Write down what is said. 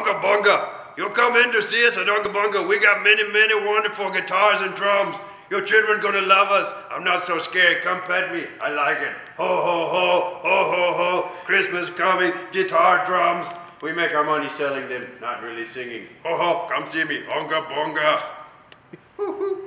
Unga Bunga. You come in to see us at Unga Bunga. We got many, many wonderful guitars and drums. Your children gonna love us. I'm not so scared. Come pet me. I like it. Ho, ho, ho, ho, ho, ho. Christmas coming, guitar, drums. We make our money selling them, not really singing. Ho, ho, come see me. Unga Bunga.